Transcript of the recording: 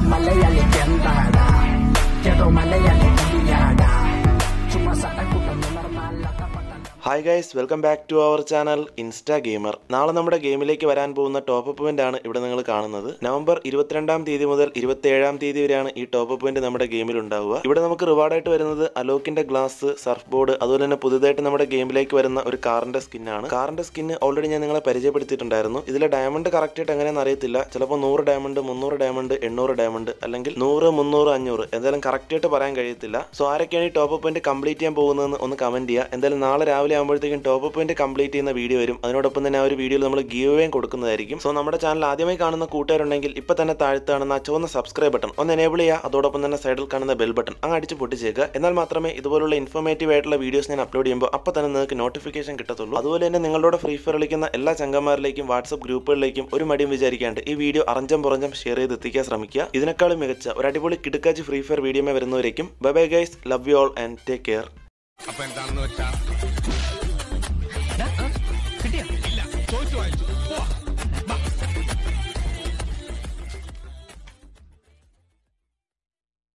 Malayali kentada, kedo Malayali kiyada. Cuma satan ku normal la kapatan. Hi guys, welcome back to our channel Instagamer. നാളെ നമ്മുടെ ഗെയിമിലേക്ക് വരാൻ പോകുന്ന top up event ആണ് ഇവിടെ നിങ്ങൾ കാണുന്നത്. നവംബർ 22-ാം തീയതി മുതൽ 27-ാം തീയതി വരെയാണ് ഈ ടോപ്പ് അപ്പ് ഇവന്റ് നമ്മുടെ ഗെയിമിൽ ഉണ്ടാവുക. ഇവിടെ നമുക്ക് റിവാർഡ് ആയിട്ട് വരുന്നത് അലോക്കിന്റെ ഗ്ലാസ്, സർഫ് ബോർഡ്, അതുപോലെ തന്നെ പുതുതായിട്ട് നമ്മുടെ ഗെയിമിലേക്ക് വരുന്ന ഒരു കാറിന്റെ സ്കിൻ ആണ്. കാറിന്റെ സ്കിൻ ഓൾറെഡി ഞാൻ നിങ്ങളെ പരിചയപ്പെടുത്തിയിട്ടുണ്ടായിരുന്നു. ഇതിലെ ഡയമണ്ട് കറക്റ്റ് ആയിട്ട് എങ്ങനെയാണെന്ന് അറിയത്തില്ല. ചിലപ്പോൾ 100 ഡയമണ്ട്, 300 ഡയമണ്ട്, 800 ഡയമണ്ട്, അല്ലെങ്കിൽ 100, 300, 500 എന്തായാലും കറക്റ്റ് ആയിട്ട് പറയാൻ കഴിയത്തില്ല. സോ ആരൊക്കെയാണ് ഈ ടോപ്പ് അപ്പ് ഇവന്റ് കംപ്ലീറ്റ് ചെയ്യാൻ പോകുന്നതെന്ന് ഒന്ന് കമന്റ് ചെയ്യുക. എന്തായാലും നാളെ രാവിലെ ആകുമ്പോഴത്തേക്കും ടോപ്പ് അപ്പ് ഇവന്റ് കംപ്ലീറ്റ് ചെയ്യുന്ന വീഡിയോ വരും. അതിനോടൊപ്പം തന്നെ ആ ഒരു വീഡിയോയിൽ നമ്മൾ ഗീവ് അവേയും കൊടുക്കുന്നതായിരിക്കും. സോ നമ്മുടെ ചാനൽ ആദ്യമായി കാണുന്ന കൂട്ടുകാരുണ്ടെങ്കിൽ ഇപ്പൊ തന്നെ താഴത്ത് കാണുന്ന ചുവന്ന സബ്സ്ക്രൈബ് ബട്ടൺ ഒന്ന് എനേബിൾ ചെയ്യുക. അതോടൊപ്പം തന്നെ സൈഡിൽ കാണുന്ന ബെൽ ബട്ടൺ അങ്ങ് അടിച്ച് പൊട്ടിച്ചേക്കുക. എന്നാൽ മാത്രമേ ഇതുപോലുള്ള ഇൻഫോർമേറ്റീവ് ആയിട്ടുള്ള വീഡിയോസ് ഞാൻ അപ്ലോഡ് ചെയ്യുമ്പോൾ അപ്പോൾ തന്നെ നിങ്ങൾക്ക് നോട്ടിഫിക്കേഷൻ കിട്ടത്തുള്ളൂ. അതുപോലെ തന്നെ നിങ്ങളുടെ ഫ്രീ ഫയർ കളിക്കുന്ന എല്ലാ ചങ്കന്മാരിലേക്കും വാട്സ്ആപ്പ് ഗ്രൂപ്പുകളിലേക്കും ഒരു മടിയും വിചാരിക്കാണ്ട് ഈ വീഡിയോ അറഞ്ചം പുറഞ്ചം ഷെയർ ചെയ്ത് എത്തിക്കാൻ ശ്രമിക്കുക. ഇതിനേക്കാളും മികച്ച ഒരു അടിപൊളി കിടുക്കാച്ച് ഫ്രീ ഫയർ വീഡിയോ വരുന്നവരേക്കും bye bye guys, love you all and take care.